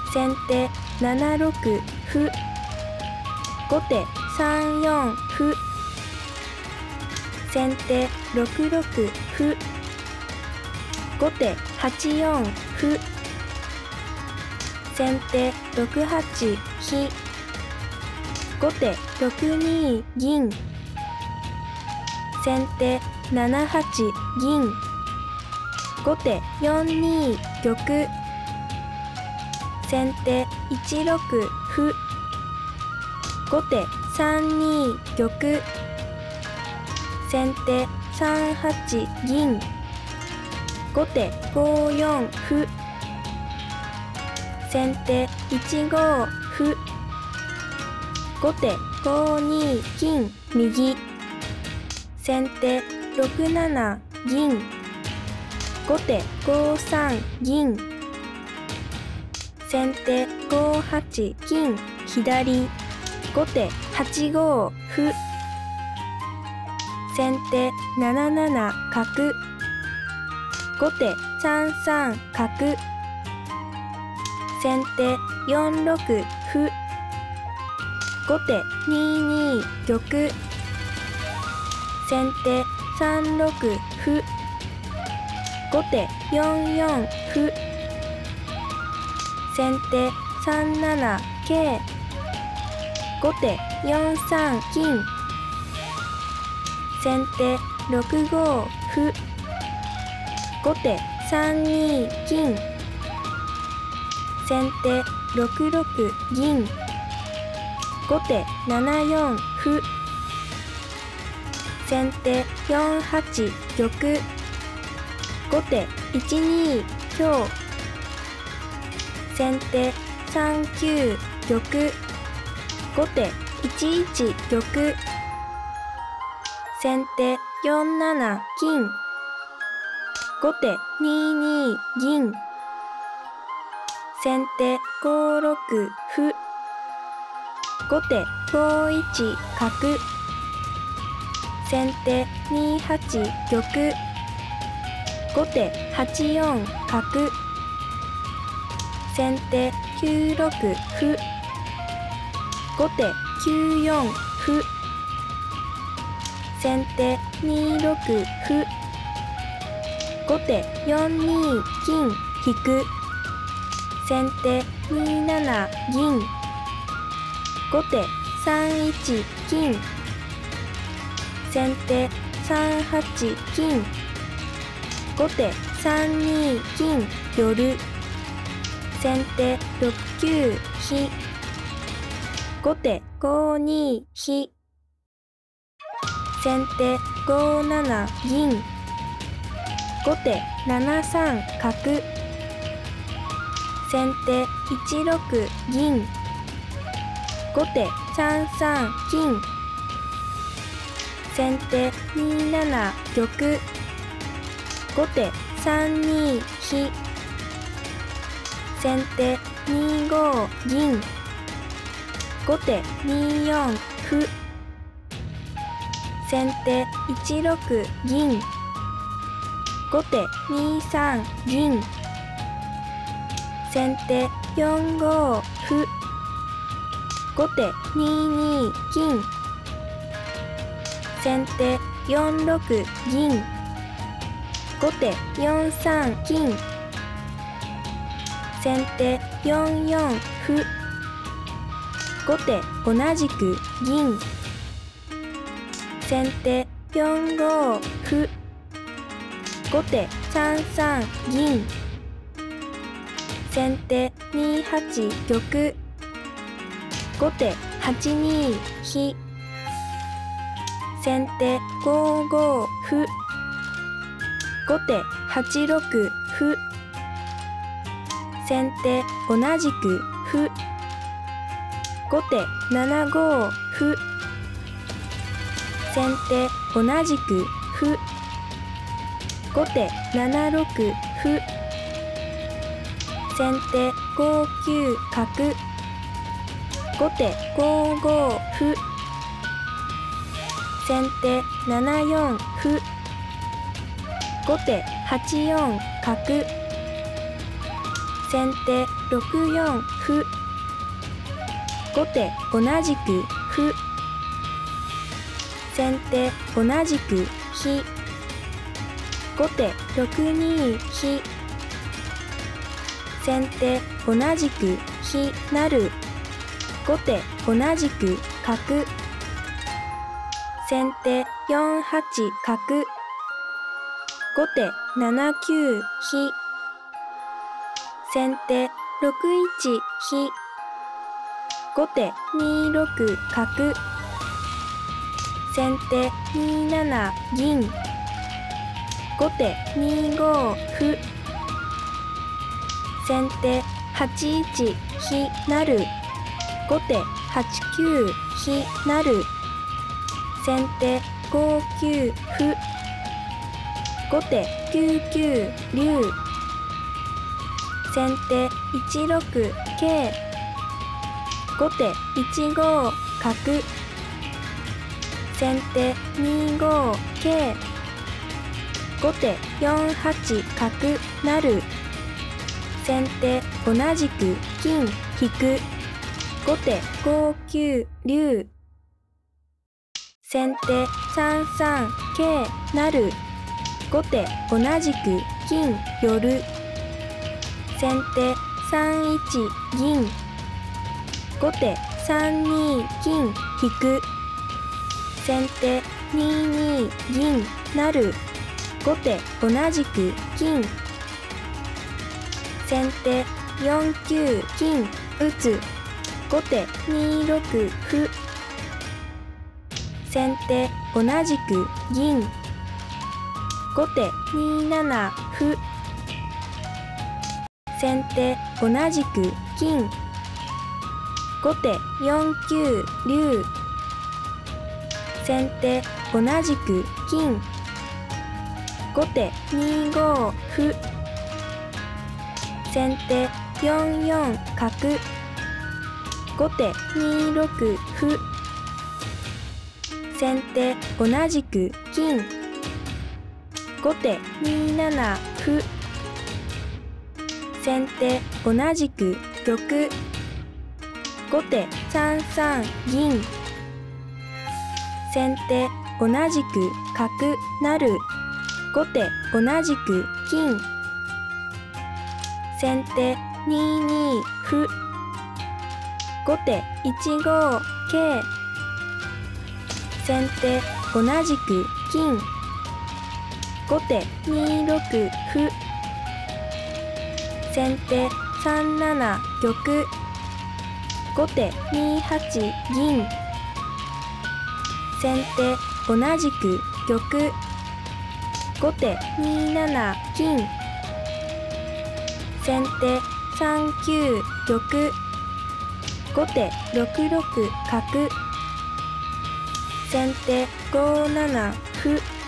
先手7六歩。後手3四歩。先手6六歩。後手8四歩。先手6八飛。後手6二銀。先手7八銀。後手4二玉。先手1六歩。後手3二玉。先手3八銀。後手5四歩。先手1五歩。後手5二金右。先手6七銀。後手5三銀。先手5八金左。後手8五歩。先手7七角。後手3三角。先手4六歩。後手2二玉。先手3六歩。後手4四歩。先手3七桂。後手4三金。先手6五歩。後手3二金。先手6六銀。後手7四歩。先手4八玉。後手1二香。先手3九玉。後手1一玉。先手4七金。後手2二銀。先手5六歩。後手5一角。先手2八玉。後手8四角。先手9六歩。後手9四歩。先手2六歩。後手4二金引く。先手2七銀。後手3一金。先手3八金。後手3二金寄る。先手6九飛。後手5二飛。先手5七銀。後手7三角。先手1六銀。後手3三金。先手2七玉。後手3二飛。先手2五銀。後手2四歩。先手1六銀。後手2三銀。先手4五歩。後手2二金。先手4六銀。後手4三金。先手4四歩。後手同じく銀。先手4五歩。後手3三銀。先手2八玉。後手8二飛。先手5五歩。後手8六歩。先手同じく歩。後手7五歩。先手同じく歩。後手7六歩。先手5九角。後手5五歩。先手7四歩。後手8四角。先手6四歩。 歩。後手同じく歩。先手同じく飛。後手6二飛。先手同じく飛成。後手同じく角。先手4八角。後手7九飛。先手6一飛。後手2六角。先手2七銀。後手2五歩。先手8一飛成。後手8九飛成。先手5九歩。後手9九竜。先手1六桂。後手1五角。先手2五桂。後手4八角成。先手同じく金引く。後手5九竜。先手3三桂成。後手同じく金寄る。先手3一銀。後手3二金引く。先手2二銀成。後手同じく金。先手4九金打つ。後手2六歩。先手同じく銀。後手2七歩。先手同じく金。後手4九竜。先手同じく金。後手2五歩。先手4四角。後手2六歩。先手同じく金。後手2七歩。先手同じく玉。後手3三銀。先手同じく角成。後手同じく金。先手2二歩。後手1五桂。先手同じく金。後手2六歩。先手3七玉。後手2八銀。先手同じく玉。後手2七金。先手3九玉。後手6六角。先手5七歩。